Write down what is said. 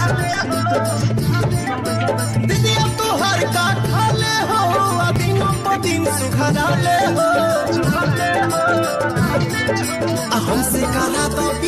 दीदी अब तो हर का खा ले हो, दिनों पर दिन सुखा ले हो, हमसे करा तो